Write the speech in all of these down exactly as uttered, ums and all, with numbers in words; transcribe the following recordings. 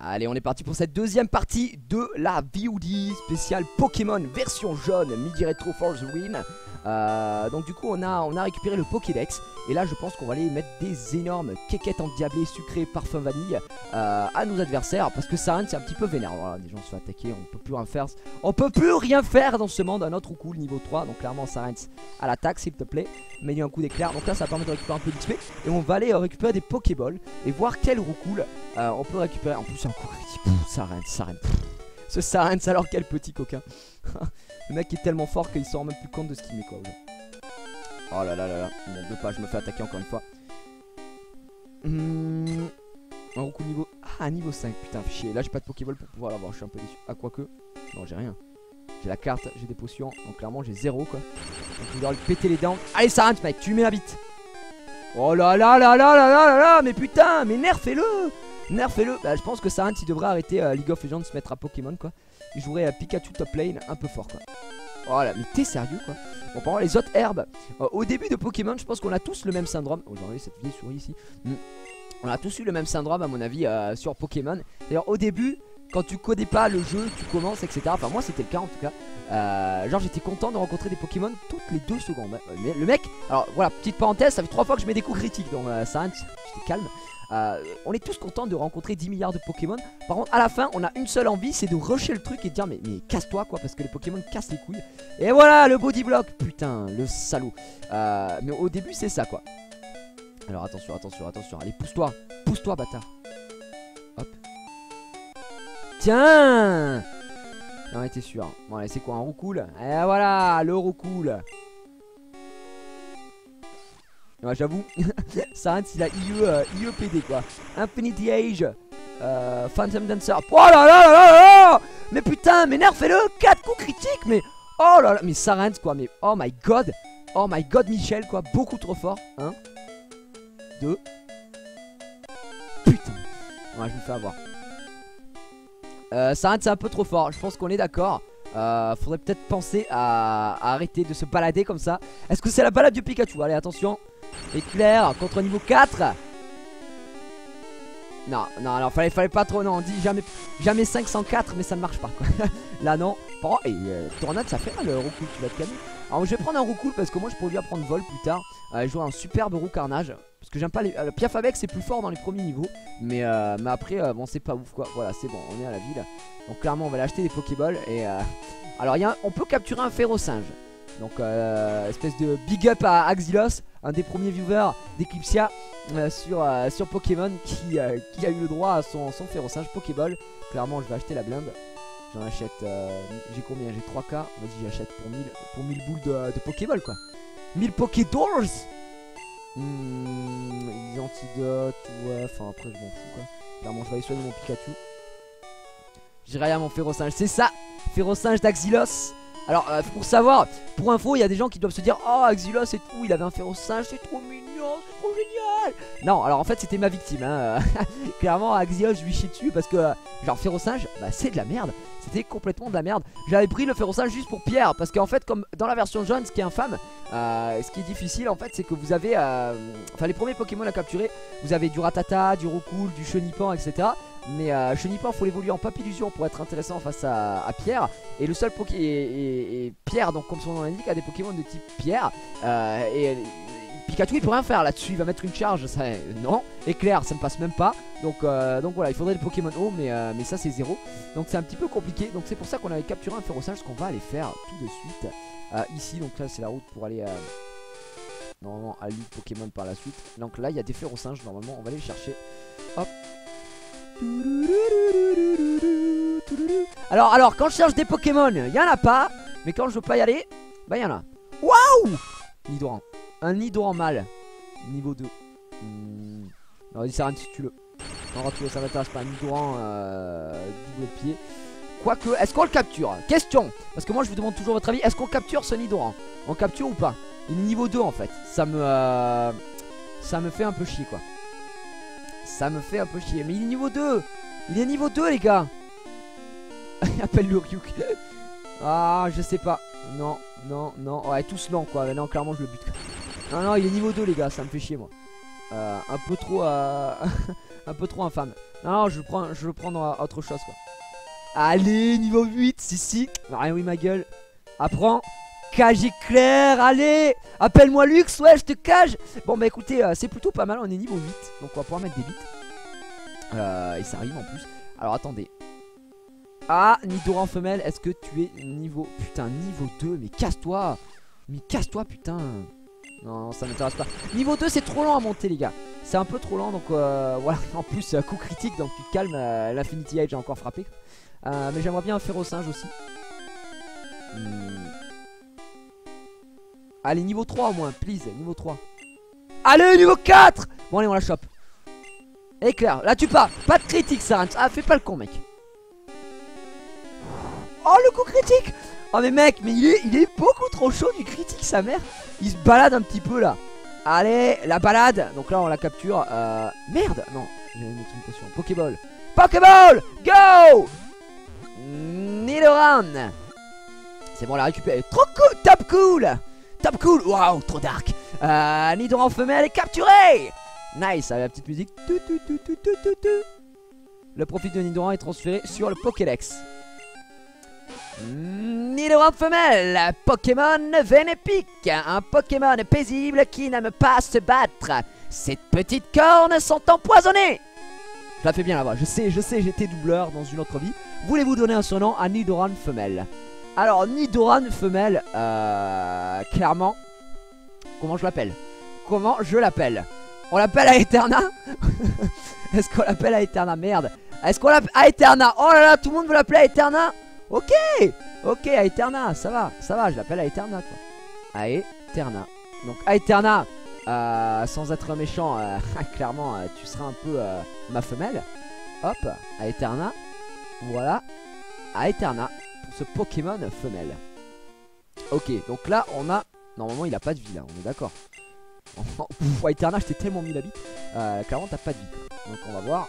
Allez, on est parti pour cette deuxième partie de la V O D spéciale Pokémon version jaune, Midi Retro for the win. Euh, donc du coup on a, on a récupéré le Pokédex. Et là je pense qu'on va aller mettre des énormes quéquettes endiablées sucrées parfum vanille euh, à nos adversaires. Parce que Sarent c'est un petit peu vénère. Voilà, des gens se font attaquer, on peut plus rien faire. On peut plus rien faire dans ce monde. Un autre coup, niveau trois. Donc clairement Sarent à l'attaque s'il te plaît. Mets-lui un coup d'éclair. Donc là ça permet de récupérer un peu d'X P. Et on va aller euh, récupérer des Pokéballs. Et voir quel roucoule euh, on peut récupérer. En plus c'est un coup critique. Sarent, Sarent. Ce Sarent alors quel petit coquin. Le mec est tellement fort qu'il s'en rend même plus compte de ce qu'il met quoi. Oh là là là là. Bon, deux pas, je me fais attaquer encore une fois. Mmh. Un coup niveau. Ah, niveau cinq, putain, fichier. Là, j'ai pas de Pokéball pour pouvoir l'avoir. Je suis un peu déçu. Ah, quoique. Non, j'ai rien. J'ai la carte, j'ai des potions. Donc, clairement, j'ai zéro quoi. Donc, je dois lui péter les dents. Allez, Sarent, mec, tu lui mets la bite. Oh là là là là là là là là. Mais putain, mais nerfez-le. Nerfez-le. Bah, je pense que Sarent, il devrait arrêter euh, League of Legends de se mettre à Pokémon quoi. Il jouerait à Pikachu top lane un peu fort quoi. Oh là, mais t'es sérieux quoi. Bon, par contre, les autres herbes, euh, au début de Pokémon, je pense qu'on a tous le même syndrome. Oh, j'ai enlevé cette vieille souris ici. Mm. On a tous eu le même syndrome, à mon avis, euh, sur Pokémon. D'ailleurs, au début, quand tu connais pas le jeu, tu commences, et cetera. Enfin, moi, c'était le cas en tout cas. Euh, genre, j'étais content de rencontrer des Pokémon toutes les deux secondes. Mais le mec, alors voilà, petite parenthèse, ça fait trois fois que je mets des coups critiques. Donc, euh, Sarent, j'étais calme. Euh, on est tous contents de rencontrer dix milliards de Pokémon. Par contre à la fin on a une seule envie, c'est de rusher le truc et de dire mais, mais casse-toi quoi. Parce que les Pokémon cassent les couilles. Et voilà le body block. Putain le salaud. euh, Mais au début c'est ça quoi. Alors attention attention attention. Allez pousse-toi. Pousse-toi bâtard. Hop. Tiens. Non t'es sûr. Bon allez c'est quoi un roucoule. Et voilà le roucoule. Ouais, j'avoue, Sarent il a I E, euh, I E P D quoi. Infinity Age, euh, Phantom Dancer. Oh là là là là là. Mais putain, mais nerfez-le. quatre coups critiques, mais oh là là. Mais Sarent quoi, mais oh my god. Oh my god Michel quoi, beaucoup trop fort. Un, deux. Putain. Ouais, je me fais avoir. euh, Sarent c'est un peu trop fort, je pense qu'on est d'accord. Euh, faudrait peut-être penser à, à arrêter de se balader comme ça. Est-ce que c'est la balade du Pikachu? Allez attention. Éclair contre niveau quatre. Non, non, non, fallait, fallait pas trop. Non, on dit jamais, jamais cinq cent quatre, mais ça ne marche pas quoi. Là, non. Oh, et euh, Tornade, ça fait mal le Roucoule, tu vas te calmer. Alors, je vais prendre un Roucoule parce que moi, je pourrais lui apprendre vol plus tard. Euh, jouer un superbe Roux Carnage. Parce que j'aime pas les. Euh, Piafabex, c'est plus fort dans les premiers niveaux. Mais, euh, mais après, euh, bon, c'est pas ouf quoi. Voilà, c'est bon, on est à la ville. Donc, clairement, on va aller acheter des Pokéballs. Et euh... alors, y a un... on peut capturer un Férosinge. Donc, euh, espèce de big up à Axilos, un des premiers viewers d'Eclipsia euh, sur, euh, sur Pokémon qui, euh, qui a eu le droit à son, son Férosinge Pokéball. Clairement, je vais acheter la blinde. J'en achète. Euh, j'ai combien? J'ai trois K. Vas-y, j'achète pour mille, pour mille boules de, de Pokéball quoi. mille Pokédoors. Hmm, les antidotes, ouais. Enfin, après, je m'en fous quoi. Clairement, je vais aller soigner mon Pikachu. J'irai à mon Férosinge. C'est ça, Férosinge d'Axilos. Alors euh, pour savoir, pour info, il y a des gens qui doivent se dire oh Axilos et tout, il avait un Férosinge, c'est trop mignon, c'est trop génial. Non, alors en fait c'était ma victime hein. Clairement Axilos je lui chie dessus parce que euh, genre Férosinge, bah c'est de la merde. C'était complètement de la merde. J'avais pris le Férosinge juste pour Pierre. Parce qu'en fait comme dans la version jaune, ce qui est infâme, euh, ce qui est difficile en fait, c'est que vous avez euh, enfin les premiers Pokémon à capturer, vous avez du Rattata, du Roucoule, du Chenipan, etc. Mais euh, Chenipan faut l'évoluer en Papillusion pour être intéressant face à, à Pierre. Et le seul Poké et, et, et Pierre, donc comme son nom l'indique, a des Pokémon de type Pierre. euh, Et euh, Pikachu il peut rien faire là-dessus, il va mettre une charge, ça, euh, non. Éclair ça ne passe même pas. Donc, euh, donc voilà, il faudrait des Pokémon haut, mais, euh, mais ça c'est zéro. Donc c'est un petit peu compliqué. Donc c'est pour ça qu'on avait capturé un Férosinge, ce qu'on va aller faire tout de suite euh, ici. Donc là c'est la route pour aller euh, normalement à l'île Pokémon par la suite. Donc là il y a des Férosinges, normalement on va aller les chercher. Hop. Alors, alors, quand je cherche des Pokémon, il y en a pas. Mais quand je veux pas y aller, bah il y en a. Waouh! Nidoran. Un Nidoran mâle. Niveau deux. Hmm. Non, vas-y, ça rien si tu le. Non, tu ça m'intéresse pas. Nidoran euh, double pied. Quoique, est-ce qu'on le capture? Question. Parce que moi je vous demande toujours votre avis. Est-ce qu'on capture ce Nidoran? On capture ou pas? Il est niveau deux en fait. Ça me. Euh, ça me fait un peu chier quoi. Ça me fait un peu chier. Mais il est niveau deux. Il est niveau deux les gars. Appelle le Ryuk. Ah je sais pas. Non non non. Ouais tous lents quoi. Non clairement je le bute. Non non il est niveau deux les gars. Ça me fait chier moi. euh, Un peu trop euh... un peu trop infâme. Non, je le prends, je le prends dans autre chose quoi. Allez, niveau huit, si si. Ah oui, ma gueule. Apprends. Cage éclair, allez. Appelle-moi Lux, ouais, je te cage. Bon, bah écoutez, euh, c'est plutôt pas mal. On est niveau huit. Donc, on va pouvoir mettre des bits. Euh, et ça arrive en plus. Alors, attendez. Ah, Nidoran femelle, est-ce que tu es niveau. Putain, niveau deux. Mais casse-toi. Mais casse-toi, putain. Non, ça m'intéresse pas. Niveau deux, c'est trop lent à monter, les gars. C'est un peu trop lent. Donc, euh, voilà. En plus, euh, coup critique. Donc, tu te calmes. Euh, L'Infinity Age a encore frappé. Euh, mais j'aimerais bien un Férocinge aussi. Hmm. Allez, niveau trois au moins, please, niveau trois. Allez, niveau quatre. Bon, allez, on la chope. Éclair, là tu pars. Pas de critique, Sarah. Ah, fais pas le con, mec. Oh, le coup critique. Oh, mais mec, mais il est, il est beaucoup trop chaud du critique, sa mère. Il se balade un petit peu, là. Allez, la balade. Donc là, on la capture. Euh... Merde. Non, j'ai une potion. Pokéball. Pokéball. Go. Nidoran. C'est bon, on l'a récupéré. Trop cool, top cool. Top cool, waouh, trop dark. euh, Nidoran femelle est capturé. Nice, avec la petite musique. Tu, tu, tu, tu, tu, tu, tu. Le profil de Nidoran est transféré sur le Pokédex. Nidoran femelle, Pokémon Vénépique. Un Pokémon paisible qui n'aime pas se battre. Ces petites cornes sont empoisonnées. Je la fais bien la voix, je sais, je sais, j'étais doubleur dans une autre vie. Voulez-vous donner un surnom à Nidoran femelle? Alors, Nidoran femelle, euh, clairement, comment je l'appelle? Comment je l'appelle? On l'appelle Aeterna. Est-ce qu'on l'appelle Aeterna? Merde. Est-ce qu'on l'appelle Aeterna? Oh là là, tout le monde veut l'appeler Aeterna. Ok, ok, Aeterna, ça va, ça va, je l'appelle Aeterna quoi. Aeterna. Donc Aeterna, euh, sans être méchant, euh, clairement, euh, tu seras un peu euh, ma femelle. Hop, Aeterna. Voilà, Aeterna. Ce Pokémon femelle. Ok, donc là on a. Normalement il a pas de vie là, on est d'accord. Pff, Aeterna, je t'ai tellement mis la bite. Euh, clairement t'as pas de vie quoi. Donc on va voir.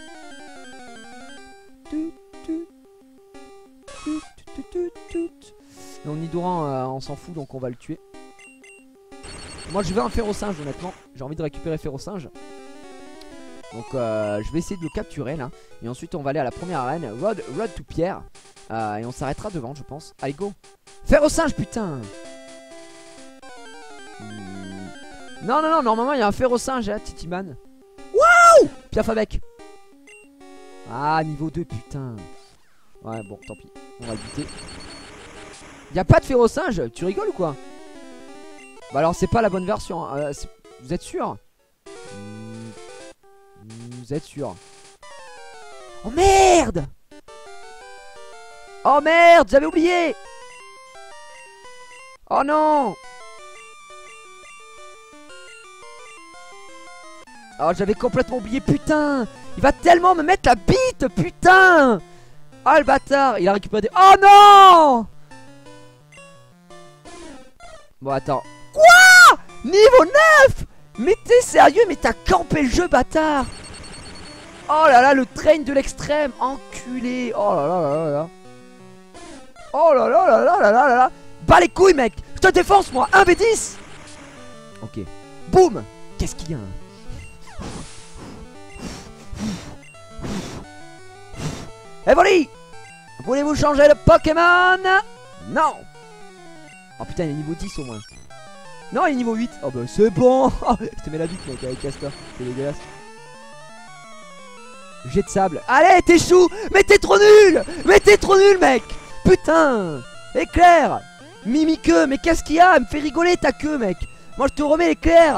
Donc Nidoran euh, on s'en fout donc on va le tuer. Moi je veux un Férocinge honnêtement. J'ai envie de récupérer Férocinge. Donc euh, je vais essayer de le capturer là. Et ensuite on va aller à la première arène. Road, road to Pierre. Euh, et on s'arrêtera devant je pense. Allez go. Férocinge putain. hmm. Non non non, normalement il y a un Férocinge hein, Titiman. Waouh. Piaf avec. Ah niveau deux putain. Ouais bon tant pis. On va le buter. Y'a pas de Férocinge. Tu rigoles ou quoi? Bah alors c'est pas la bonne version hein. euh, Vous êtes sûr? Vous êtes sûr? Oh merde. Oh merde, j'avais oublié. Oh non. Oh j'avais complètement oublié, putain. Il va tellement me mettre la bite, putain. Oh le bâtard, il a récupéré des... Oh non. Bon attends. Quoi? Niveau neuf. Mais t'es sérieux? Mais t'as campé le jeu, bâtard. Oh là là, le train de l'extrême. Enculé. Oh là là là là là. Oh là là là là là là là. Bas les couilles mec. Je te défonce moi. un v dix. Ok. Boum. Qu'est-ce qu'il y a? Evoli. Voulez-vous changer de Pokémon? Non. Oh putain il est niveau dix au moins. Non il est niveau huit. Oh bah c'est bon. Je te mets la bite mec avec Castor. C'est dégueulasse. Jet de sable. Allez t'es chou. Mais t'es trop nul. Mais t'es trop nul mec. Putain. Éclair. Mimiqueux. Mais qu'est-ce qu'il y a? Elle me fait rigoler ta queue mec. Moi je te remets l'éclair.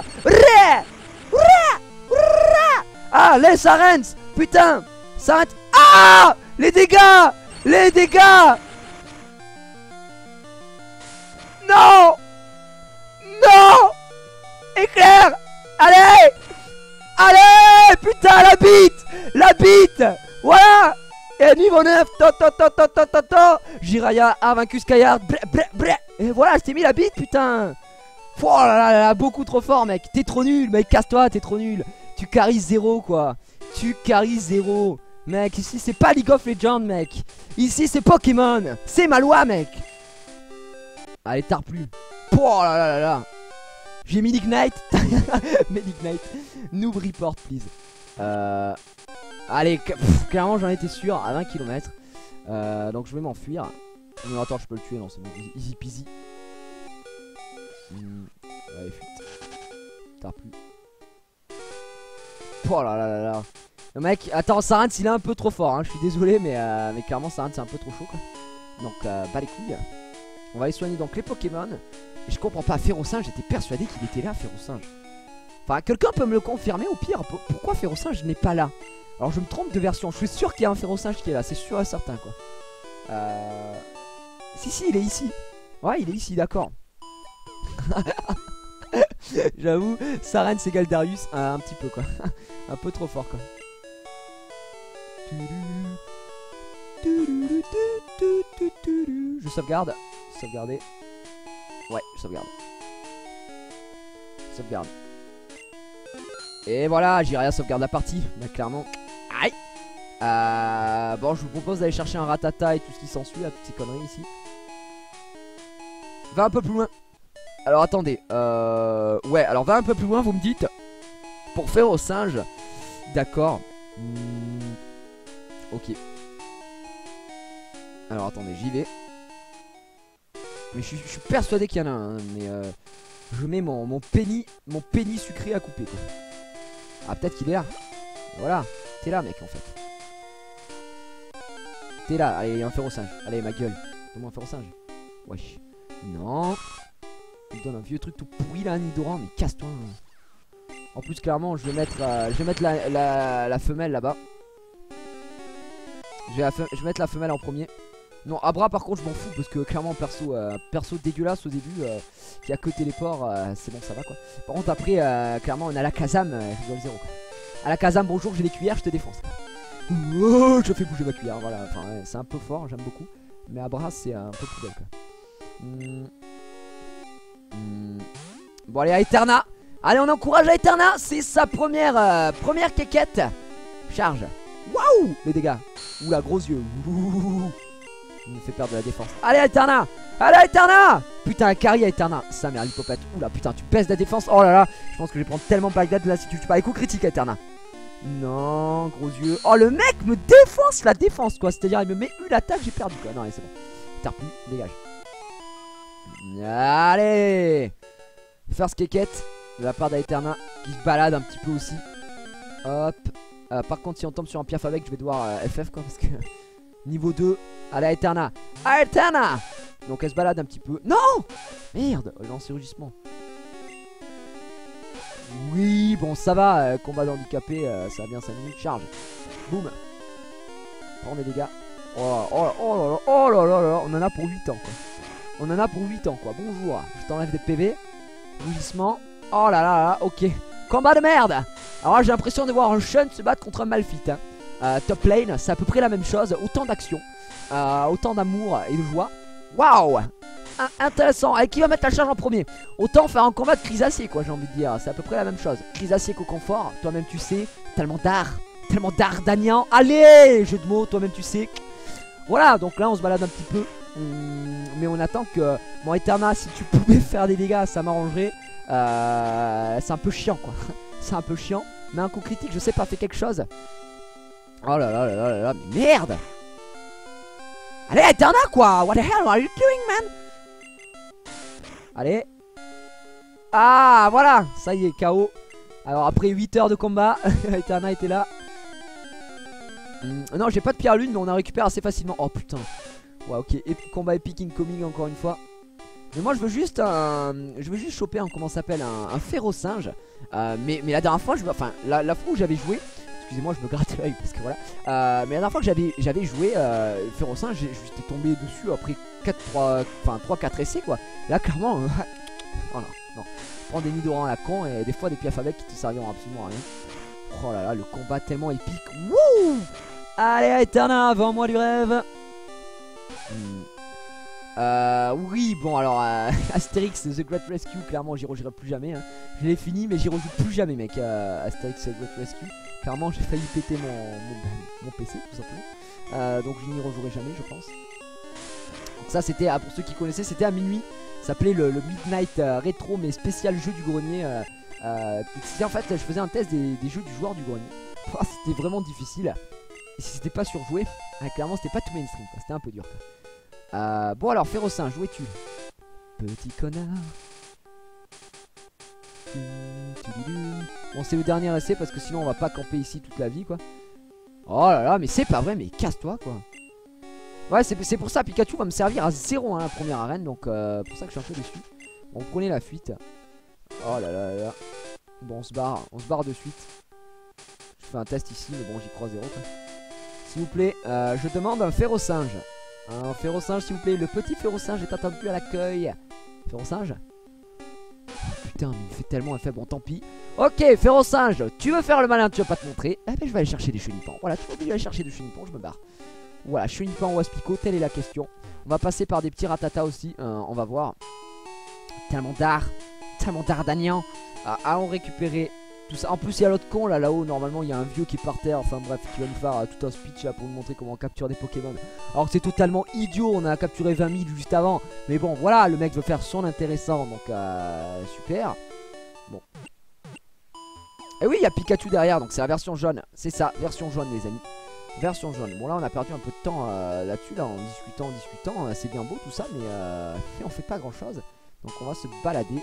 Ah les Sarens. Putain. Sarens. Ah. Les dégâts. Les dégâts. Non. Non. Éclair. Allez. Allez. Putain la bite. La bite. Voilà. Et niveau neuf. To to to to to to to. Jiraya a vaincu Skyard. Et voilà je t'ai mis la bite putain. Oh là là là, beaucoup trop fort mec. T'es trop nul mec, casse-toi, t'es trop nul. Tu carries zéro quoi. Tu carries zéro. Mec ici c'est pas League of Legends mec. Ici c'est Pokémon. C'est ma loi mec. Allez tarde plus. Oh là là là là. J'ai mis l'Ignite. Mais l'Ignite. Noob report please. Euh... Allez, pff, clairement j'en étais sûr, à vingt kilomètres. euh, Donc je vais m'enfuir. Non attends, je peux le tuer, non c'est bon, easy peasy. hmm. Allez fuite. T'as plus. Oh là là là là. Le mec, attends, Sarant il est un peu trop fort, hein. Je suis désolé mais, euh, mais clairement Sarant c'est un peu trop chaud quoi. Donc euh, bah les couilles. On va aller soigner donc les Pokémon. Et je comprends pas, Férocinge, j'étais persuadé qu'il était là, Férocinge. Enfin, quelqu'un peut me le confirmer au pire. Pourquoi Férocinge n'est pas là? Alors je me trompe de version, je suis sûr qu'il y a un Férocinge qui est là, c'est sûr et certain quoi. Euh... Si si, il est ici. Ouais, il est ici, d'accord. J'avoue, Sarant c'est Galdarius un, un petit peu quoi. Un peu trop fort quoi. Je sauvegarde. Sauvegarder. Ouais, je sauvegarde. Sauvegarde. Et voilà, j'irai à sauvegarde la partie. Mais clairement. Aïe. Euh, bon, je vous propose d'aller chercher un ratata et tout ce qui s'ensuit, là, toutes ces conneries ici. Va un peu plus loin. Alors attendez. Euh, ouais, alors va un peu plus loin, vous me dites. Pour faire au singe. D'accord. Hmm. Ok. Alors attendez, j'y vais. Mais je, je suis persuadé qu'il y en a un, hein, mais euh, je mets mon, mon penny, mon penny sucré à couper quoi. Ah peut-être qu'il est là. Voilà, t'es là mec en fait. T'es là, allez un Férocinge. Allez ma gueule, donne-moi un Férocinge. Wesh. Non. Il me donne un vieux truc tout pourri là, Nidoran, mais casse-toi. En plus clairement je vais mettre, euh, je vais mettre la, la, la femelle là-bas. Je vais, je vais mettre la femelle en premier. Non, Abra par contre je m'en fous parce que clairement perso euh, perso dégueulasse au début euh, qui a que téléport, euh, c'est bon ça va quoi. Par contre après euh, clairement on a la Kazam, euh, rigole zéro quoi. À la Kazam bonjour, j'ai les cuillères, je te défonce. Oh, je fais bouger ma cuillère, voilà, enfin ouais, c'est un peu fort, j'aime beaucoup. Mais Abra c'est un peu plus belle quoi. Hmm. Hmm. Bon allez à Eterna. Allez on encourage à Eterna, c'est sa première euh, première quéquette. Charge. Waouh les dégâts. Oula gros yeux. Ouh. Il me fait perdre de la défense. Allez Eterna. Allez Eterna. Putain un carry à Eterna. Sa mère l'hypopète. Oula putain tu baisses la défense. Oh là là. Je pense que je vais prendre tellement Bagdad là si tu tues pas les coups critiques à Eterna. Non gros yeux. Oh le mec me défonce la défense quoi. C'est à dire il me met une attaque j'ai perdu quoi. Non allez c'est bon. T'as plus dégage. Allez. First quéquette de la part d'Aeterna qui se balade un petit peu aussi. Hop. euh, Par contre si on tombe sur un Piaf avec je vais devoir euh, F F quoi parce que niveau deux. Allez Aeterna. Aeterna. Donc elle se balade un petit peu. Non. Merde. Lancer-rugissement. Oui bon ça va. euh, Combat d'handicapé euh, ça va bien cinq minutes. Charge. Boum. Prends des dégâts. Oh, oh, oh là là. Oh là là là. On en a pour huit ans quoi. On en a pour huit ans quoi. Bonjour. Je t'enlève des P V. Rugissement. Oh là là là. Ok. Combat de merde. Alors là j'ai l'impression de voir un Shun se battre contre un Malphite hein. euh, Top lane c'est à peu près la même chose. Autant d'action, euh, autant d'amour et de joie. Waouh. Intéressant. Et qui va mettre la charge en premier? Autant faire un combat de Crisacé quoi j'ai envie de dire. C'est à peu près la même chose. Crisacé qu'au confort. Toi-même tu sais. Tellement d'art. Tellement d'art d'Agnan. Allez. Jeu de mots. Toi-même tu sais. Voilà donc là on se balade un petit peu. hum, Mais on attend que mon Eterna si tu pouvais faire des dégâts ça m'arrangerait. euh, C'est un peu chiant quoi. C'est un peu chiant. Mais un coup critique je sais pas fait quelque chose. Oh là là là là là là. Mais merde. Allez Eterna quoi. What the hell are you doing man? Allez. Ah voilà. Ça y est K O. Alors après huit heures de combat Eterna était là. hum, Non j'ai pas de pierre lune mais on a récupéré assez facilement. Oh putain. Ouais ok. Et combat épique incoming encore une fois. Mais moi je veux juste un, je veux juste choper un comment ça s'appelle un, un Férocinge. Euh, mais, mais la dernière fois je, enfin la, la fois où j'avais joué, excusez-moi je me gratte l'œil parce que voilà. Euh, mais la dernière fois que j'avais j'avais joué euh, Férocinge, j'étais tombé dessus après quatre trois, enfin trois quatre essais quoi. Là clairement, euh, oh non non. Prends des Nidoran à la con et des fois des Piaf avec qui te serviront absolument à rien. Oh là là le combat tellement épique. Wouh. Allez Eterna, vends-moi du rêve. Hmm. Euh, oui, bon alors euh, Astérix The Great Rescue, clairement j'y rejouerai plus jamais hein. Je l'ai fini mais j'y rejoue plus jamais mec euh, Astérix The Great Rescue. Clairement j'ai failli péter mon, mon, mon P C tout simplement. euh, Donc je n'y rejouerai jamais je pense. Donc ça c'était, pour ceux qui connaissaient, c'était à minuit. Ça s'appelait le, le Midnight euh, Rétro mais spécial jeu du grenier. euh, euh, C'était en fait, je faisais un test des, des jeux du joueur du grenier. Oh, c'était vraiment difficile. Et si c'était pas surjoué, ah, clairement c'était pas tout mainstream, c'était un peu dur. Euh, bon alors, Férocinge, où es-tu? Petit connard. Bon, c'est le dernier essai parce que sinon on va pas camper ici toute la vie, quoi. Oh là là, mais c'est pas vrai, mais casse-toi, quoi. Ouais, c'est pour ça, Pikachu va me servir à zéro hein, la première arène, donc euh, pour ça que je suis un peu déçu. Bon, on prenait la fuite. Oh là là là là. Bon, on se barre, on se barre de suite. Je fais un test ici, mais bon, j'y crois zéro, quoi. S'il vous plaît, euh, je demande un Férocinge. Un Férocinge, s'il vous plaît. Le petit Férocinge est attendu à l'accueil. Férocinge. Oh, putain, mais il fait tellement effet. Bon, tant pis. Ok, Férocinge, tu veux faire le malin, tu vas pas te montrer. Eh ben, je vais aller chercher des chenipans. Voilà, tu vas aller chercher des chenipans, je me barre. Voilà, chenipan ou aspico, telle est la question. On va passer par des petits ratata aussi. Euh, on va voir. Tellement d'art. Tellement d'ardagnant. Ah, allons récupérer tout ça. En plus, il y a l'autre con là, là-haut. Normalement, il y a un vieux qui est par terre. Enfin bref, qui va nous faire euh, tout un speech là pour nous montrer comment on capture des Pokémon. Alors que c'est totalement idiot. On a capturé vingt mille juste avant. Mais bon, voilà, le mec veut faire son intéressant. Donc, euh, super. Bon. Et oui, il y a Pikachu derrière. Donc, c'est la version jaune. C'est ça, version jaune, les amis. Version jaune. Bon là on a perdu un peu de temps euh, là-dessus là en discutant, en discutant. Euh, c'est bien beau tout ça mais euh, on fait pas grand chose. Donc on va se balader.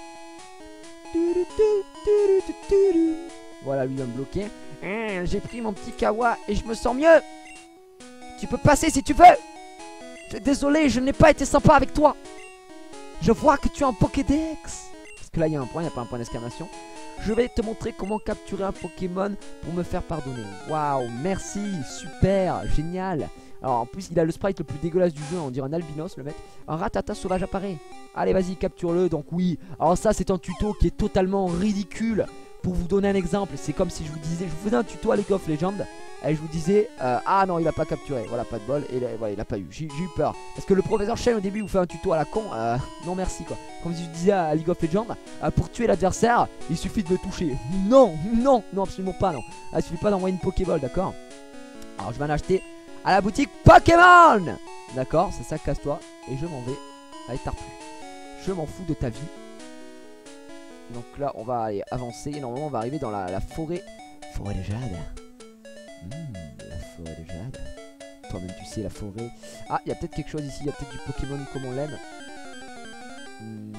Voilà, lui va me bloquer. Mmh, j'ai pris mon petit kawa et je me sens mieux. Tu peux passer si tu veux. Désolé, je n'ai pas été sympa avec toi. Je vois que tu as un Pokédex. Parce que là il y a un point, il n'y a pas un point d'exclamation. Je vais te montrer comment capturer un Pokémon pour me faire pardonner. Waouh, merci, super, génial. Alors en plus il a le sprite le plus dégueulasse du jeu, on dirait un albinos le mec. Un ratata sauvage apparaît. Allez vas-y, capture-le. Donc oui, alors ça c'est un tuto qui est totalement ridicule. Pour vous donner un exemple, c'est comme si je vous disais, je vous faisais un tuto à League of Legends et je vous disais, euh, ah non il a pas capturé, voilà pas de bol, et là, voilà, il a pas eu, j'ai eu peur. Parce que le professeur Shane au début vous fait un tuto à la con, euh, non merci quoi. Comme si je disais à League of Legends, euh, pour tuer l'adversaire, il suffit de le toucher. Non, non, non absolument pas non. Ah, il suffit pas d'envoyer une Pokéball, d'accord. Alors je vais en acheter à la boutique Pokémon. D'accord, c'est ça, casse-toi, et je m'en vais. Allez, t'as plus. Je m'en fous de ta vie. Donc là on va aller avancer. Normalement on va arriver dans la, la forêt. Forêt de jade. Mmh, la forêt de jade. Toi-même tu sais la forêt. Ah il y a peut-être quelque chose ici. Il y a peut-être du Pokémon comme on l'aime. mmh.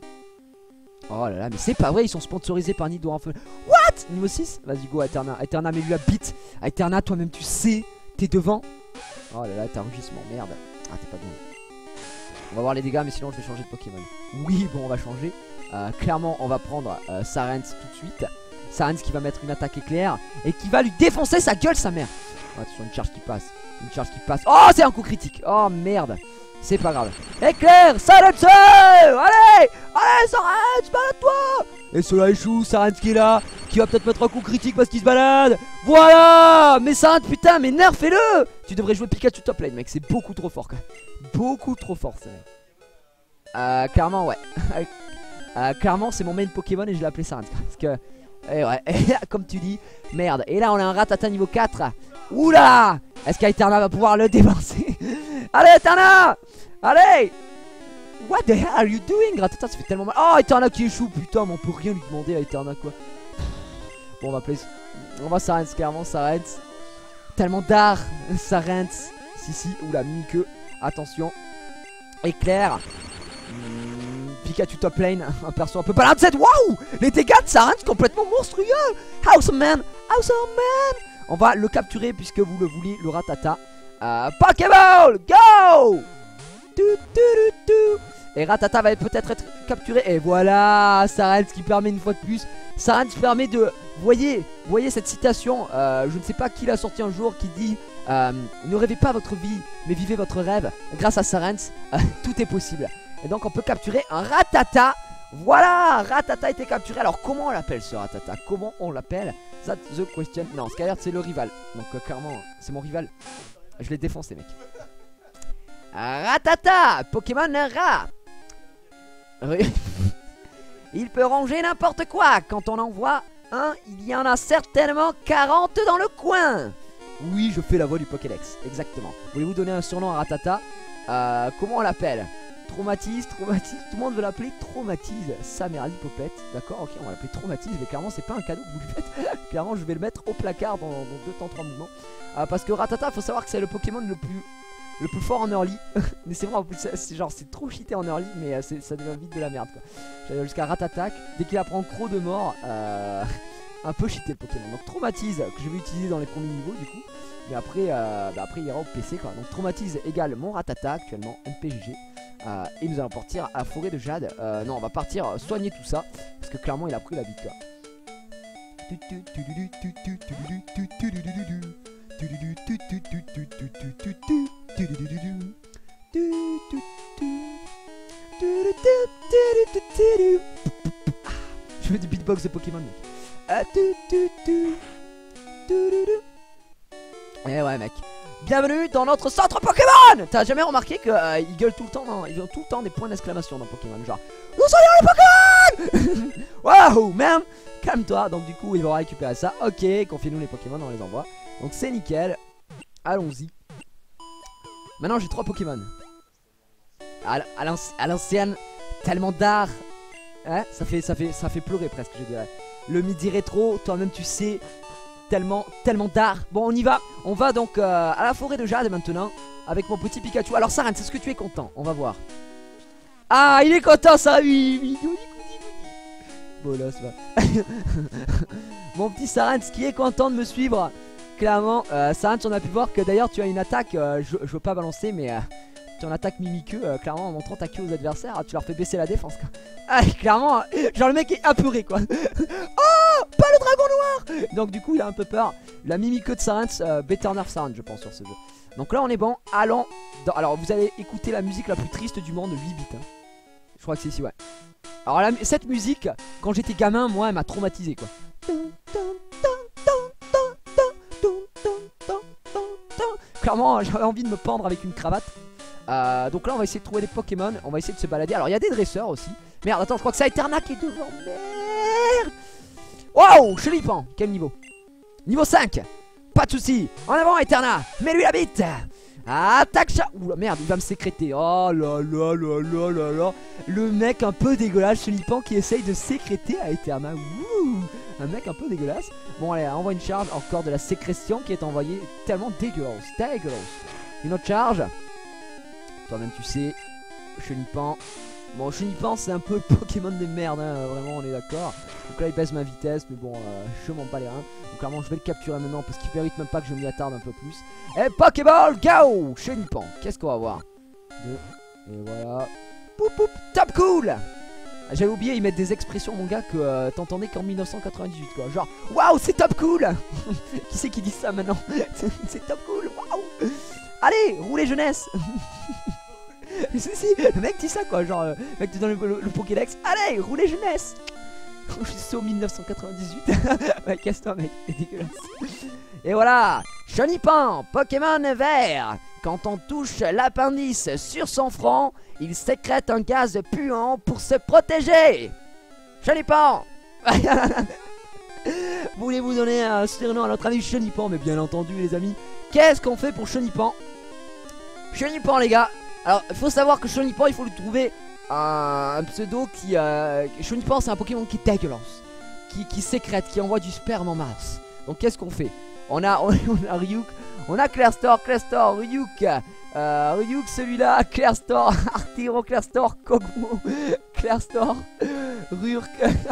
Oh là là mais c'est pas vrai. Ils sont sponsorisés par Nido en feu. What? Niveau six. Vas-y go Eterna. Eterna mais lui habite. Eterna toi-même tu sais. T'es devant. Oh là là t'as un rugissement. Merde. Ah t'es pas bien. On va voir les dégâts mais sinon je vais changer de Pokémon. Oui bon on va changer. Euh, clairement on va prendre euh, Sarenz tout de suite. Sarenz qui va mettre une attaque éclair et qui va lui défoncer sa gueule sa mère. Oh, attention une charge qui passe. Une charge qui passe. Oh c'est un coup critique. Oh merde. C'est pas grave. Éclair Sarenz. Allez. Allez Sarenz balade-toi. Et cela échoue. Sarenz qui est là. Qui va peut-être mettre un coup critique parce qu'il se balade. Voilà. Mais Sarenz putain mais nerfez-le. Tu devrais jouer Pikachu top lane mec. C'est beaucoup trop fort quand même. Beaucoup trop fort ça. Euh, clairement ouais. Euh, clairement c'est mon main Pokémon et je l'ai appelé Sarenz. Parce que eh ouais, comme tu dis, merde. Et là on a un Rattata niveau quatre. Oula. Est-ce qu'Eterna va pouvoir le dévancer? Allez Eterna. Allez. What the hell are you doing? Rattata ça fait tellement mal. Oh Eterna qui échoue. Putain mais on peut rien lui demander à Eterna quoi. Bon on va appeler. On va Sarenz clairement Sarenz. Tellement d'art Sarenz. Si si. Oula mini-queue. Attention. Éclair. Pikachu top lane, un perso un peu pas l'absent. Waouh. Les dégâts de Sarenz complètement monstrueux. Awesome man. Awesome man. On va le capturer puisque vous le voulez, le Rattata. euh, Pokéball. Go. tu, tu, tu, tu. Et Rattata va peut-être être capturé. Et voilà Sarenz qui permet une fois de plus. Sarenz permet de... Vous voyez, voyez cette citation, euh, je ne sais pas qui l'a sorti un jour, qui dit euh, ne rêvez pas votre vie, mais vivez votre rêve. Grâce à Sarenz, euh, tout est possible. Et donc on peut capturer un Rattata. Voilà, Rattata a été capturé. Alors comment on l'appelle ce Rattata? Comment on l'appelle? That's the question. Non, Skyler c'est le rival. Donc euh, clairement c'est mon rival. Je l'ai défoncé mec. Rattata, Pokémon rat. Il peut ranger n'importe quoi. Quand on en voit un, il y en a certainement quarante dans le coin. Oui, je fais la voix du Pokédex, exactement. Voulez-vous donner un surnom à Rattata? euh, Comment on l'appelle? Traumatise, traumatise, tout le monde veut l'appeler Traumatise, sa mère Lipopette, d'accord, ok, on va l'appeler Traumatise, mais clairement c'est pas un cadeau que vous lui faites, clairement je vais le mettre au placard dans, dans deux temps trois mouvements, euh, parce que Rattata, faut savoir que c'est le Pokémon le plus, le plus fort en early, mais c'est vrai, en plus, c'est genre, c'est trop cheaté en early, mais euh, ça devient vite de la merde, quoi. J'allais jusqu'à Rattatak, dès qu'il apprend Croc de mort, euh, un peu cheaté le Pokémon, donc Traumatise, que je vais utiliser dans les premiers niveaux du coup, mais après, euh, bah après il ira au P C, quoi, donc Traumatise égale mon Rattata actuellement, M P G G. Euh, et nous allons partir à la forêt de Jade. euh, Non, on va partir euh, soigner tout ça, parce que clairement il a pris la bite, quoi. Je fais du beatbox de Pokémon, mec. Eh ouais, mec. Bienvenue dans notre centre Pokémon. T'as jamais remarqué qu'ils euh, gueulent tout le temps, non, ils ont tout le temps des points d'exclamation dans Pokémon, genre nous soyons les Pokémon. Waouh, man, calme-toi. Donc du coup ils vont récupérer ça. Ok, confiez-nous les Pokémon, on les envoie. Donc c'est nickel. Allons-y. Maintenant j'ai trois Pokémon. À l'ancienne, tellement d'art. Hein, ça fait, ça fait, ça fait pleurer presque, je dirais. Le midi rétro, toi-même tu sais. Tellement, tellement d'art. Bon, on y va. On va donc euh, à la forêt de Jade maintenant. Avec mon petit Pikachu. Alors, Saranthe, est-ce que tu es content? On va voir. Ah, il est content, ça. Oui, oui, oui. Bon, là, ça va. Mon petit Saranthe qui est content de me suivre. Clairement, euh, Saranthe, on a pu voir que d'ailleurs, tu as une attaque. Euh, je, je veux pas balancer, mais. Euh, tu en attaques mimiqueux. Euh, clairement, en montrant ta queue aux adversaires, tu leur fais baisser la défense, quoi. Ah, clairement, genre le mec est apeuré, quoi. Oh, pas le dragon noir. Donc du coup il a un peu peur. La mimiqueux de Saranthe, euh, Better Nerf Saranthe je pense sur ce jeu. Donc là on est bon, allons dans... Alors vous allez écouter la musique la plus triste du monde, huit bits, hein. Je crois que c'est ici, ouais. Alors la... cette musique, quand j'étais gamin, moi elle m'a traumatisé, quoi. Clairement j'avais envie de me pendre avec une cravate. euh, Donc là on va essayer de trouver des Pokémon. On va essayer de se balader. Alors il y a des dresseurs aussi. Merde, attends, je crois que c'est Eterna qui est devant. Merde. Wow, Chenipan, quel niveau? Niveau cinq. Pas de soucis. En avant Eterna, mets-lui la bite. Attaque chat. Oula merde, il va me sécréter. Oh là là là là là là. Le mec un peu dégueulasse, Chenipan, qui essaye de sécréter à Eterna. Wouh. Un mec un peu dégueulasse. Bon allez, envoie une charge. Encore de la sécrétion qui est envoyée. Tellement dégueulasse, dégueulasse. Une autre charge. Toi-même tu sais, Chenipan. Bon, Chenipan c'est un peu le Pokémon de merde, hein, vraiment on est d'accord. Donc là il baisse ma vitesse, mais bon, euh, je m'en bats les reins. Donc clairement je vais le capturer maintenant parce qu'il mérite même pas que je m'y attarde un peu plus. Et Pokéball, go. Chenipan, qu'est-ce qu'on va voir? Deux, et voilà. Poup poup, top cool. J'avais oublié, ils mettent des expressions mon gars que euh, t'entendais qu'en mille neuf cent quatre-vingt-dix-huit, quoi. Genre, waouh c'est top cool. Qui c'est qui dit ça maintenant? C'est top cool, waouh. Allez, roulez jeunesse. Si si, le mec dit ça, quoi, genre euh, le mec te donne le, le, le Pokédex. Allez, roulez jeunesse. Je suis au mille neuf cent quatre-vingt-dix-huit. Ouais, casse-toi mec, c'est dégueulasse. Et voilà, Chenipan, Pokémon vert. Quand on touche l'appendice sur son front, il sécrète un gaz puant pour se protéger. Chenipan. Voulez-vous donner un surnom à notre ami Chenipan? Mais bien entendu les amis, qu'est-ce qu'on fait pour Chenipan? Chenipan les gars. Alors il faut savoir que Chenipan il faut lui trouver un, un pseudo qui... Euh, Chenipan c'est un Pokémon qui est dégueulasse, qui, qui sécrète, qui envoie du sperme en masse. Donc qu'est-ce qu'on fait? On a, on, on a Ryuk, on a Clairstor, Clairstor, Ryuk, euh, Ryuk celui-là, Clairstor, Artiro, Clairstor, Kogmo, Clairstor, Rurk,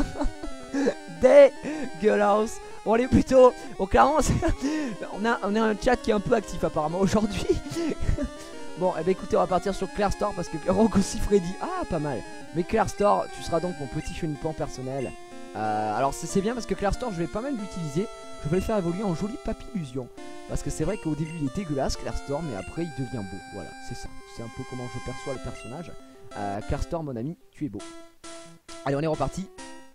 dégueulasse. Bon allez plutôt, bon clairement on a, on a un chat qui est un peu actif apparemment aujourd'hui. Bon, eh ben écoutez, on va partir sur Clairstor parce que Rock aussi Freddy. Ah, pas mal. Mais Clairstor, tu seras donc mon petit Chenipan personnel. Euh, alors, c'est bien parce que Clairstor, je vais pas mal l'utiliser. Je vais le faire évoluer en joli papillusion. Parce que c'est vrai qu'au début, il est dégueulasse, Clairstor, mais après, il devient beau. Voilà, c'est ça. C'est un peu comment je perçois le personnage. Euh, Clairstor, mon ami, tu es beau. Allez, on est reparti.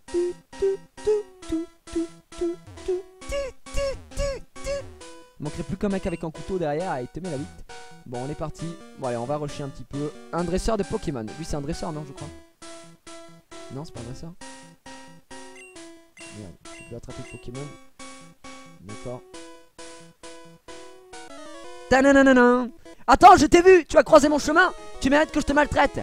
Il manquerait plus qu'un mec avec un couteau derrière et te met la bite. Bon on est parti. Bon allez on va rusher un petit peu. Un dresseur de Pokémon. Lui c'est un dresseur non je crois. Non c'est pas un dresseur. Merde, je peux attraper le Pokémon. D'accord. Tananana. Attends je t'ai vu. Tu as croisé mon chemin. Tu mérites que je te maltraite.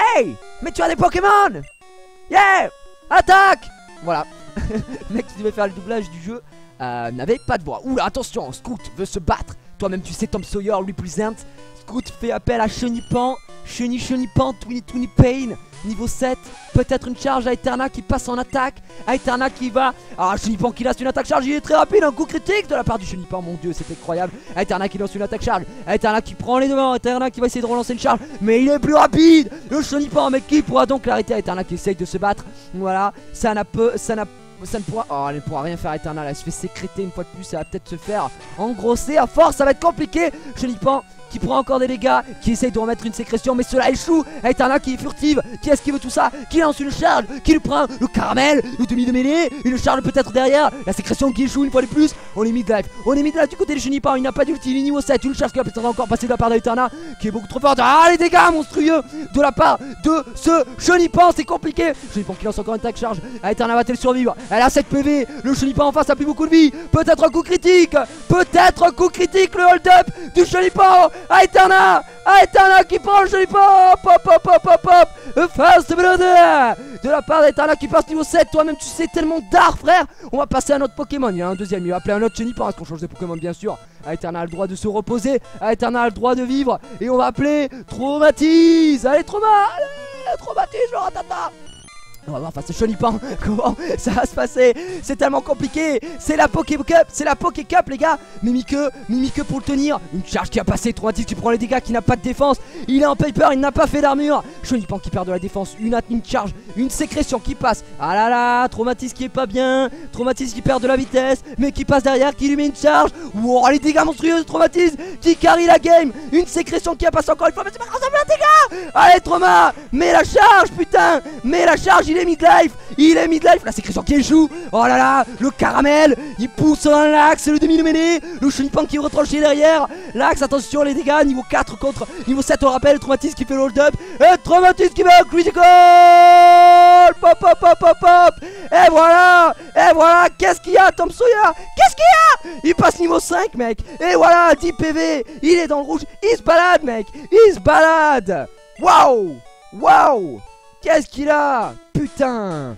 Hey, mais tu as des Pokémon. Yeah, attaque. Voilà. Le mec qui devait faire le doublage du jeu euh, n'avait pas de voix. Oula, attention, Scout veut se battre. Toi-même tu sais, Tom Sawyer represent. Scout fait appel à Chenipan. Cheni Chenipan, Twinny Twinny Pain. Niveau sept, peut-être une charge à Eterna qui passe en attaque. À Eterna qui va. Ah, Chenipan qui lance une attaque charge, il est très rapide. Un coup critique de la part du Chenipan, mon dieu, c'est incroyable. À Eterna qui lance une attaque charge. À Eterna qui prend les devants. Eterna qui va essayer de relancer une charge, mais il est plus rapide. Le Chenipan, mais qui pourra donc l'arrêter? Eterna qui essaye de se battre. Voilà, ça n'a peu. Ça n'a Ça ne pourra... Oh, elle ne pourra rien faire à Eterna. Elle se fait sécréter une fois de plus. Ça va peut-être se faire engrosser à force. Ça va être compliqué. Chenipan qui prend encore des dégâts, qui essaye de remettre une sécrétion, mais cela échoue. Eterna qui est furtive, qui esquive tout ça, qui lance une charge, qui lui prend le caramel, le demi de mêlée, une charge peut-être derrière, la sécrétion qui échoue une fois de plus. On est mid-life, on est mid-life du côté des Chenipan. Il n'a pas d'ulti, il est niveau sept, une charge qui va peut-être encore passer de la part d'Eterna, qui est beaucoup trop forte. Ah, les dégâts monstrueux de la part de ce Chenipan, c'est compliqué. Chenipan qui lance encore une attaque charge. Eterna va-t-elle survivre? Elle a sept P V, le Chenipan en face a plus beaucoup de vie. Peut-être un coup critique, peut-être un coup critique, le hold-up du Chenipan. Ah, Eterna, ah, Eterna qui prend le Chenipan. Pop pop pop pop pop. First blood de la part d'Eterna qui passe niveau sept. Toi-même tu sais tellement d'art, frère. On va passer à notre Pokémon. Il y a un deuxième, il va appeler un autre Chenipan. Est-ce qu'on change de Pokémon? Bien sûr. Ah, Eterna a le droit de se reposer. Ah, Eterna a le droit de vivre. Et on va appeler Traumatise. Allez, Trauma, allez, Traumatise le ratata. On va voir face à Chenipan comment ça va se passer. C'est tellement compliqué. C'est la Poké Cup, c'est la Poké Cup les gars. Mimike, Mimike pour le tenir. Une charge qui a passé, Traumatis qui prend les dégâts, qui n'a pas de défense. Il est en paper, il n'a pas fait d'armure. Chenipan qui perd de la défense, une, une charge, une sécrétion qui passe. Ah là là, Traumatis qui est pas bien. Traumatis qui perd de la vitesse, mais qui passe derrière, qui lui met une charge. Wow, les dégâts monstrueux de Traumatis qui carry la game. Une sécrétion qui a passé encore une fois, mais c'est pas grave, ça fait un dégât. Allez Trauma, mets la charge putain. Mets la charge, il est mid-life, il est mid-life, la sécrétion qui échoue. Oh là là, le caramel, il pousse dans l'axe, le demi de mêlée. Le Chenipan qui est retranché derrière. L'axe, attention les dégâts, niveau quatre contre niveau sept, on rappelle, Traumatis qui fait le hold-up. Et Traumatis qui va critical. Pop pop pop pop pop. Et voilà, et voilà, qu'est-ce qu'il y a Tom Sawyer? Qu'est-ce qu'il y a? Il passe niveau cinq mec. Et voilà, dix P V, il est dans le rouge, il se balade mec, il se balade. Waouh, waouh. Qu'est-ce qu'il a? Putain.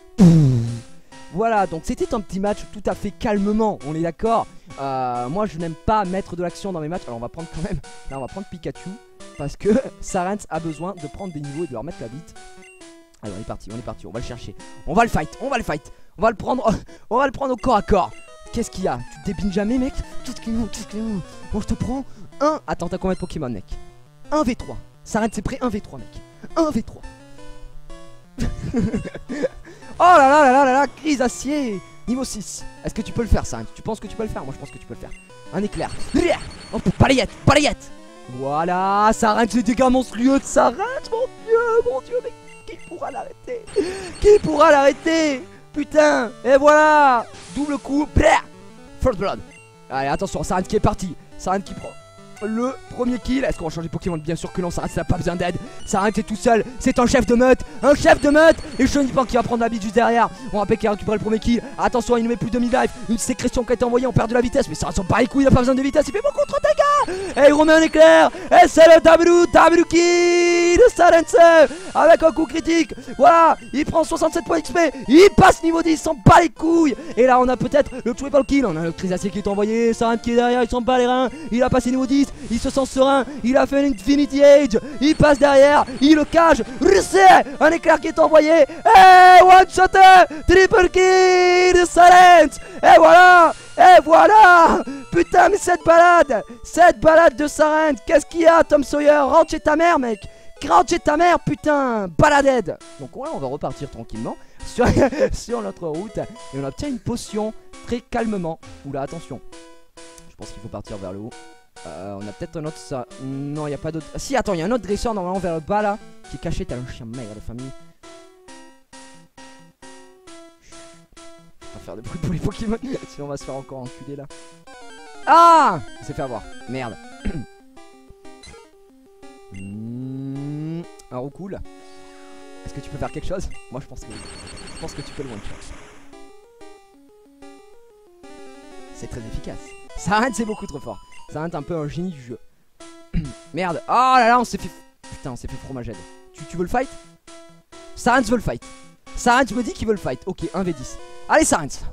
Voilà, donc c'était un petit match tout à fait calmement, on est d'accord. euh, Moi je n'aime pas mettre de l'action dans mes matchs. Alors on va prendre quand même, là on va prendre Pikachu, parce que Sarence a besoin de prendre des niveaux et de leur mettre la bite. Allez, on est parti, on est parti, on va le chercher. On va le fight, on va le fight. On va le prendre, on va le prendre au corps à corps. Qu'est-ce qu'il y a? Tu te débines jamais mec? Qu'est-ce qu'il y a? Qu'est-ce qu'il y a? Bon je te prends un. Attends, t'as combien de Pokémon mec? un v trois. Sarence c'est prêt, un v trois mec. un v trois. Oh là là là là là là, crise acier. Niveau six. Est-ce que tu peux le faire ça? Tu penses que tu peux le faire? Moi je pense que tu peux le faire. Un éclair. Oh, balayette, balayette. Voilà, ça arrête les dégâts monstrueux de Sarence. Mon dieu, mon dieu, mais qui pourra l'arrêter? Qui pourra l'arrêter? Putain. Et voilà, double coup. First blood. Allez, attention, Sarence qui est parti. Sarence qui prend le premier kill. Est-ce qu'on va changer de Pokémon? Bien sûr que non, Sarence n'a pas besoin d'aide. Sarence est tout seul, c'est un chef de meute. Un chef de meute. Et Chenipan qui va prendre la bite juste derrière. On rappelle qu'il a récupéré le premier kill. Attention, il ne met plus de mid-life. Une sécrétion qui a été envoyée, on perd de la vitesse. Mais Sarence s'en bat les couilles, il n'a pas besoin de vitesse. Il fait beaucoup trop de dégâts. Et il remet un éclair. Et c'est le W, W kill de Sarence avec un coup critique. Voilà, il prend soixante-sept points X P. Il passe niveau dix, il s'en bat les couilles. Et là on a peut-être le triple kill. On a le Trisacier qui est envoyé. Sarence qui est derrière, il s'en bat les reins. Il a passé niveau dix. Il se sent serein, il a fait l'Infinity Age. Il passe derrière, il le cage. Reset, un éclair qui est envoyé. Et one shot, triple kill de Sarence. Et voilà, et voilà. Putain mais cette balade, cette balade de Sarence. Qu'est-ce qu'il y a Tom Sawyer? Rentre chez ta mère mec. Rentre chez ta mère putain. Baladed. Donc ouais, on va repartir tranquillement sur, sur notre route. Et on obtient une potion très calmement. Oula attention, je pense qu'il faut partir vers le haut. Euh, on a peut-être un autre ça. Non, il n'y a pas d'autre. Ah, si, attends, il y a un autre dresseur normalement vers le bas là qui est caché. T'as un chien maigre de famille. On va faire des bruits pour les Pokémon. Sinon, on va se faire encore enculer là. Ah, il s'est fait avoir. Merde. mmh, un roucoule. Est-ce que tu peux faire quelque chose? Moi, je pense que je pense que tu peux le one-shot. C'est très efficace. Sarence c'est beaucoup trop fort. Sarence est un peu un génie du jeu. Merde. Oh là là, on s'est fait. Putain, on s'est fait fromagette. tu, tu veux le fight? Sarens veut le fight. Sarens me dit qu'il veut le fight. Ok, un v dix. Allez Sarens.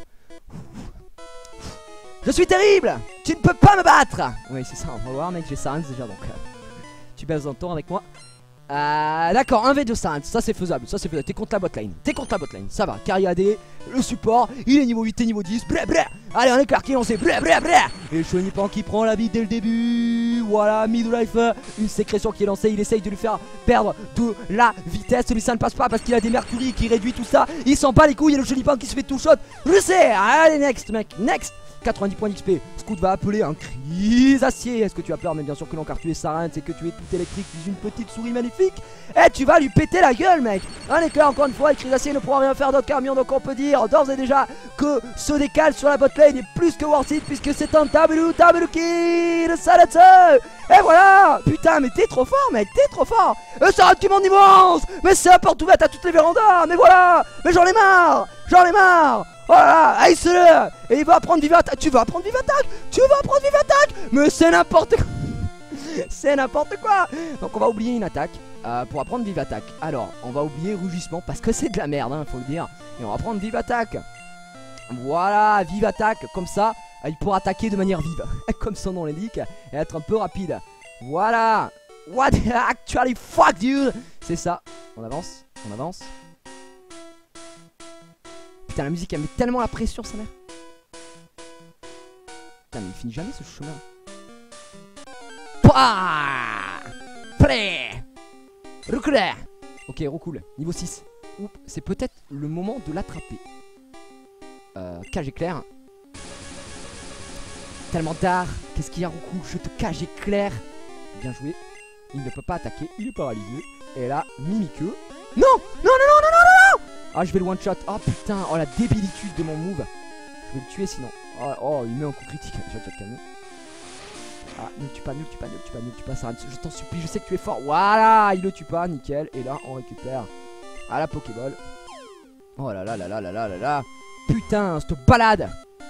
Je suis terrible. Tu ne peux pas me battre. Oui c'est ça, on va voir mec, j'ai Sarens déjà donc euh, tu baisses un temps avec moi. Euh, D'accord, un v deux Sarens, ça c'est faisable, ça c'est faisable. T'es contre la botlane, t'es contre la botlane, ça va. Carry A D, le support, il est niveau huit et niveau dix. Blé blé. Allez on est clair qui est lancé. Blé blé blé. Et Chenipan qui prend la vie dès le début. Voilà, Midlife, une sécrétion qui est lancée. Il essaye de lui faire perdre de la vitesse. Celui ça ne passe pas parce qu'il a des mercury qui réduit tout ça. Il s'en bat les couilles et le Chenipan qui se fait tout shot. Je sais. Allez next mec, next. quatre-vingt-dix points d'X P. Scoot va appeler un crise acier. Est-ce que tu as peur? Mais bien sûr que non, car tu es Sarens et que tu es tout électrique, tu es une petite souris magnifique. Et tu vas lui péter la gueule, mec. Un éclair encore une fois. Et crise acier ne pourra rien faire d'autre qu'Armion. Donc on peut dire d'ores et déjà que ce décal sur la botlane est plus que worth it, puisque c'est un tableau, tableau kill de Sarens. Et voilà. Putain, mais t'es trop fort, mec. T'es trop fort. Et Sarens qui monte niveau onze. Mais c'est la porte ouverte à toutes les vérandas. Mais voilà. Mais j'en ai marre. J'en ai marre. Oh là là, ace-le. Et il va apprendre Vive Attaque. Tu vas apprendre Vive Attaque. Tu vas apprendre Vive Attaque. Mais c'est n'importe quoi. C'est n'importe quoi. Donc on va oublier une attaque euh, pour apprendre Vive Attaque. Alors on va oublier Rugissement parce que c'est de la merde hein, faut le dire. Et on va prendre Vive Attaque. Voilà, Vive Attaque. Comme ça il pourra attaquer de manière vive. Comme son nom l'indique. Et être un peu rapide. Voilà. What actually fuck dude. C'est ça. On avance. On avance. Putain, la musique elle met tellement la pression, sa mère. Putain, mais il finit jamais ce chemin. Pouah Play Recule. Ok, recoule. Niveau six. C'est peut-être le moment de l'attraper. Euh, cage éclair. Tellement tard. Qu'est-ce qu'il y a, recoule? Je te cage éclair. Bien joué. Il ne peut pas attaquer. Il est paralysé. Et là, Mimiqueux. Non Non, non, non, non, non, non. Ah, je vais le one shot. Oh putain, oh la débilitude de mon move. Je vais le tuer sinon. Oh, oh il met un coup critique. Je vais te calmer. Ah, ne le tue pas, ne le tue pas, ne le tue pas, ne le tue pas, Sarens. Je t'en supplie, je sais que tu es fort. Voilà, il le tue pas, nickel. Et là, on récupère à la Pokéball. Oh là là là là là là là là. Putain, cette balade.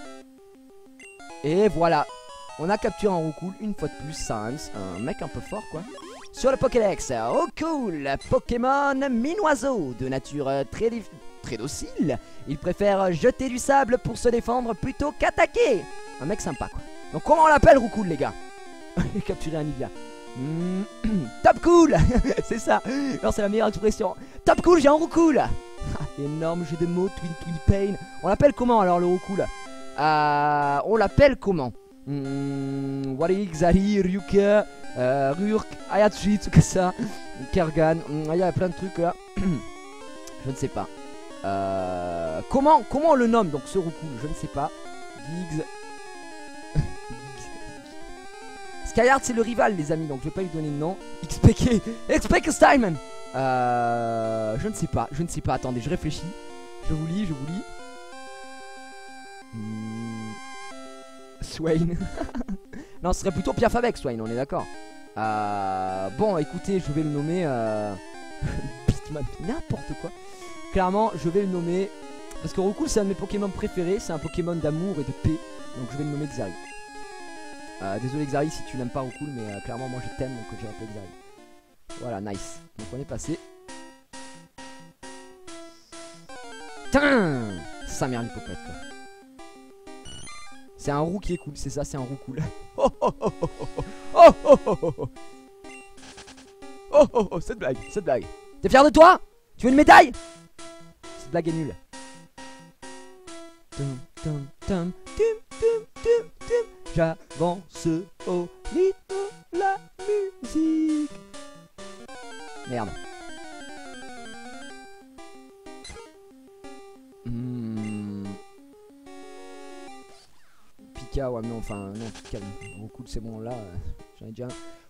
Et voilà. On a capturé un Roucoule une fois de plus, Sarens. Un mec un peu fort quoi. Sur le Pokédex, Roucoule, Pokémon minoiseau, de nature très, très docile. Il préfère jeter du sable pour se défendre plutôt qu'attaquer. Un mec sympa quoi. Donc comment on l'appelle Roucoule les gars? Capturer un Nivea. Mmh, top cool. C'est ça. Non, c'est la meilleure expression. Top cool, j'ai un Roucoule. Énorme jeu de mots, Twin Twin Pain. On l'appelle comment alors le Roucoule? euh, On l'appelle comment? Mmh, Warik, Zari, Ryuka, euh, Rurk, Ayatsuji, Tsukasa, Kergan. Il mmh, y a plein de trucs là. Je ne sais pas. Euh, comment, comment on le nomme donc ce Roucoule? Je ne sais pas. Giggs. Skyheart c'est le rival les amis, donc je vais pas lui donner de nom. X P K, X P K Steinman. Euh, je ne sais pas, je ne sais pas, attendez, je réfléchis. Je vous lis, je vous lis. Hmm. Swain. Non, ce serait plutôt Piaf avec Swain, on est d'accord. euh, Bon, écoutez, je vais le nommer euh... Bitman, n'importe quoi. Clairement, je vais le nommer parce que Roucoule c'est un de mes Pokémon préférés. C'est un Pokémon d'amour et de paix. Donc je vais le nommer Xari. Euh, désolé Xari si tu n'aimes pas Roucoule, mais euh, clairement moi je t'aime donc j'ai appelé Xari. Voilà, nice. Donc on est passé. Tain, sa mère l'hypocrite quoi. C'est un roux qui est cool, c'est ça, c'est un roux cool. Oh oh oh oh oh oh oh oh oh oh oh oh oh, cette blague, cette blague. T'es fier de toi? Tu veux une médaille? Cette blague est nulle. Tum, tum, tum, tum, tum, tum, tum. J'avance au rythme de la musique. Merde. Hmm. Pika, ouais, non, enfin, non, Pika, beaucoup c'est bon là. Euh, J'en ai déjà.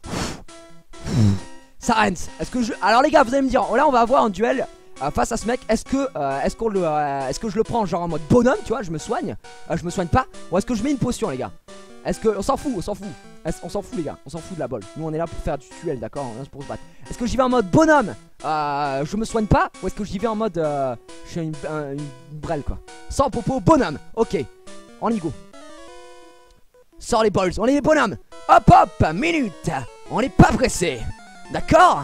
Sarens, est-ce que je. Alors, les gars, vous allez me dire, là, on va avoir un duel. Euh, face à ce mec, est-ce que euh, est-ce qu'on le euh, est-ce que je le prends genre en mode bonhomme, tu vois, je me soigne, euh, je me soigne pas, ou est-ce que je mets une potion les gars? Est-ce que on s'en fout, on s'en fout, on s'en fout les gars, on s'en fout de la balle. Nous on est là pour faire du duel, d'accord, on est là pour se battre. Est-ce que j'y vais en mode bonhomme, euh, je me soigne pas, ou est-ce que j'y vais en mode euh, je suis une, un, une brêle quoi? Sans popo, bonhomme, ok, on y go. Sors les balls, on est des bonhommes. Hop hop, minute, on n'est pas pressé, d'accord?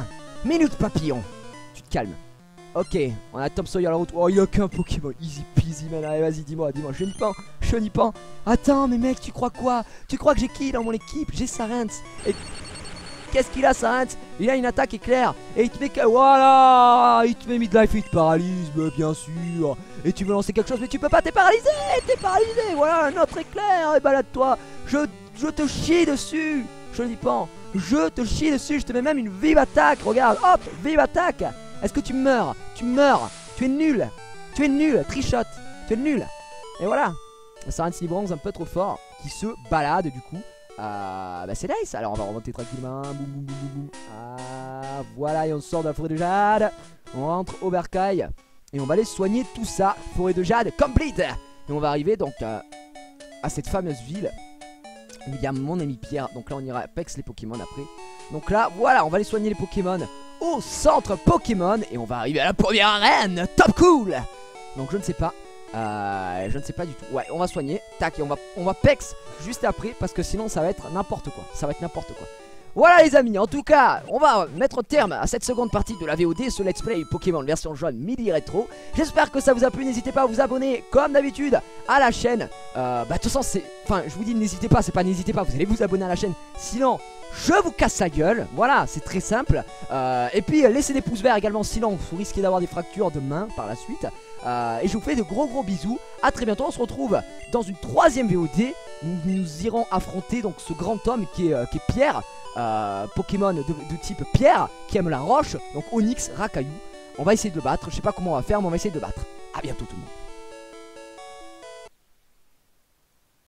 Minute papillon. Tu te calmes. Ok, on a Tom Sawyer à la route. Oh, il a qu'un Pokémon. Easy peasy, man. Allez, vas-y, dis-moi, dis-moi. Je n'y pense. Je n'y pense. Attends, mais mec, tu crois quoi? Tu crois que j'ai qui dans mon équipe? J'ai Sarence. Et qu'est-ce qu'il a, Sarence? Il a une attaque éclair. Et il te met que. Voilà. Il te met midlife. Il te paralyse, mais bien sûr. Et tu veux lancer quelque chose, mais tu peux pas. T'es paralysé. T'es paralysé. Voilà, un autre éclair. Et balade-toi. Je, je te chie dessus. Je n'y pense. Je te chie dessus. Je te mets même une vive attaque. Regarde. Hop, vive attaque. Est-ce que tu meurs? Tu meurs. Tu es nul. Tu es nul. Trichotte. Tu es nul. Et voilà. Sarence Libronze un peu trop fort. Qui se balade du coup. Euh, bah c'est nice. Alors on va remonter tranquillement. Boum, boum, boum, boum. Ah, voilà. Et on sort de la forêt de jade. On rentre au bercail. Et on va aller soigner tout ça. Forêt de jade complete. Et on va arriver donc euh, à cette fameuse ville où il y a mon ami Pierre. Donc là on ira pex les Pokémon après. Donc là voilà, on va aller soigner les Pokémon au centre Pokémon. Et on va arriver à la première arène. Top cool. Donc je ne sais pas. Euh, je ne sais pas du tout. Ouais, on va soigner. Tac, et on va, on va pex juste après. Parce que sinon ça va être n'importe quoi. Ça va être n'importe quoi. Voilà les amis, en tout cas, on va mettre un terme à cette seconde partie de la V O D, ce Let's Play Pokémon version jaune midi rétro. J'espère que ça vous a plu, n'hésitez pas à vous abonner comme d'habitude à la chaîne. euh, Bah de toute façon c'est... Enfin je vous dis n'hésitez pas, c'est pas n'hésitez pas, vous allez vous abonner à la chaîne. Sinon je vous casse la gueule, voilà c'est très simple. euh, Et puis laissez des pouces verts également, sinon vous risquez d'avoir des fractures de main par la suite. euh, Et je vous fais de gros gros bisous, à très bientôt, on se retrouve dans une troisième V O D. Nous, nous irons affronter donc ce grand homme qui est, euh, qui est Pierre. Euh, Pokémon de, de type pierre qui aime la roche, donc Onyx, Rakayu. On va essayer de le battre, je sais pas comment on va faire mais on va essayer de le battre. A bientôt tout le monde.